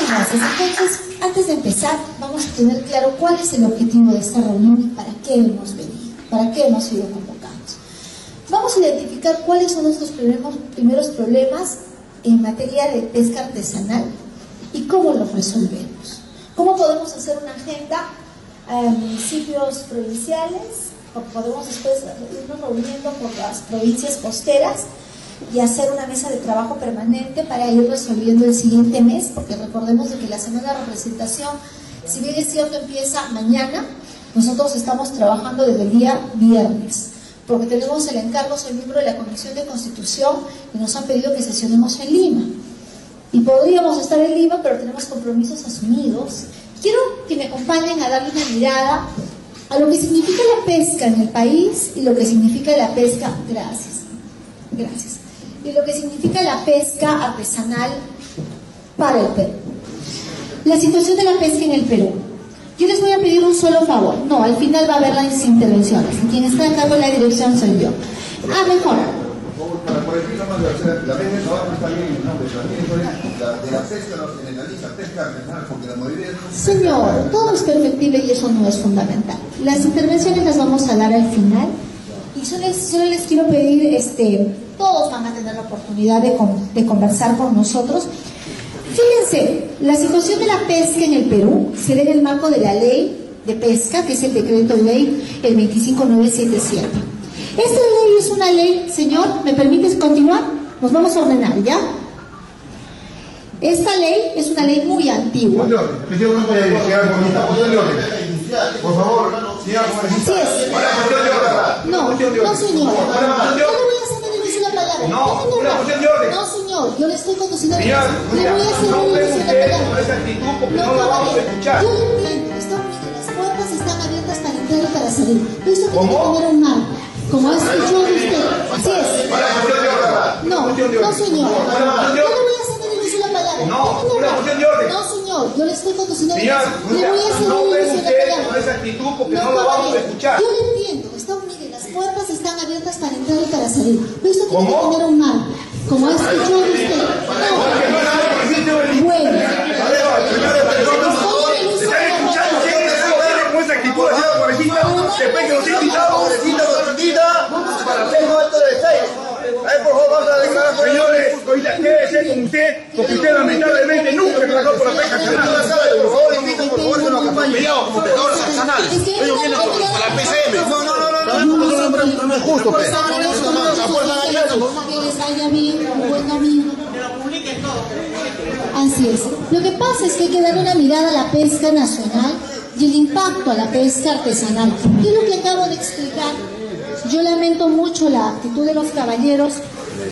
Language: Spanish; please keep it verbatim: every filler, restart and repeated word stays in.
gracias. Entonces, antes de empezar, vamos a tener claro cuál es el objetivo de esta reunión y para qué hemos venido, para qué hemos sido convocados. Vamos a identificar cuáles son nuestros primeros, primeros problemas en materia de pesca artesanal y cómo los resolvemos. Cómo podemos hacer una agenda a municipios provinciales, o podemos después irnos reuniendo con las provincias costeras y hacer una mesa de trabajo permanente para ir resolviendo el siguiente mes, porque recordemos de que la semana de representación, si bien es cierto, empieza mañana, nosotros estamos trabajando desde el día viernes, porque tenemos el encargo, soy miembro de la Comisión de Constitución y nos han pedido que sesionemos en Lima. Y podríamos estar en Lima, pero tenemos compromisos asumidos. Quiero que me acompañen a darle una mirada a lo que significa la pesca en el país y lo que significa la pesca, gracias, gracias, y lo que significa la pesca artesanal para el Perú. La situación de la pesca en el Perú. Yo les voy a pedir un solo favor. No, al final va a haber las intervenciones. Quien está a cargo de la dirección soy yo. Ah, mejor. Por el tema de la pesca de trabajo está bien el nombre, también de la pesca no se generaliza, pesca artesanal, porque la mayoría de... Señor, todo es perfectible y eso no es fundamental. Las intervenciones las vamos a dar al final. Y solo les, solo les quiero pedir, este, todos van a tener la oportunidad de, con, de conversar con nosotros. Fíjense, la situación de la pesca en el Perú se ve en el marco de la ley de pesca, que es el decreto ley el veinticinco mil novecientos setenta y siete. Esta ley es una ley, señor, ¿me permites continuar? Nos vamos a ordenar, ¿ya? Esta ley es una ley muy antigua. Por favor, señor. Así es. No, no, señor. Yo le voy a hacer el inicio de la palabra. No, una cuestión de orden. No, señor, yo le estoy conduciendo. Le voy Señor, a hacer no el inicio de la palabra. por esa actitud porque no la vamos a escuchar. Yo le entiendo, está, las puertas están abiertas para entrar y para salir. Pero esto tiene que ¿Cómo? tener un marco. Como ha escuchado usted. Así es. No, no, señor. Yo le voy a hacer el inicio de la palabra. No, una cuestión de orden. No, señor, yo le estoy conduciendo. Señor, le voy a hacer no el ven inicio de la ustedes palabra. por esa actitud porque no la vamos a escuchar. Yo le entiendo, está, mire, las puertas están abiertas para entrar y para salir. Pero esto tiene ¿Cómo? que tener un marco. Como ha escuchado usted. No. Bueno. Después que los invitados, señores, ahorita quédese con usted, porque usted lamentablemente nunca trabajó por la pesca artesanal. Por favor, invito, por favor, que nos acompañe. Como pescadores artesanales. Ellos vienen por la P C M. No, no, no, no, no es justo, pues. Que les vaya bien, un buen domingo. Así es. Lo que pasa es que hay que darle una mirada a la pesca nacional y el impacto a la pesca artesanal. ¿Qué es lo que acabo de explicar? Yo lamento mucho la actitud de los caballeros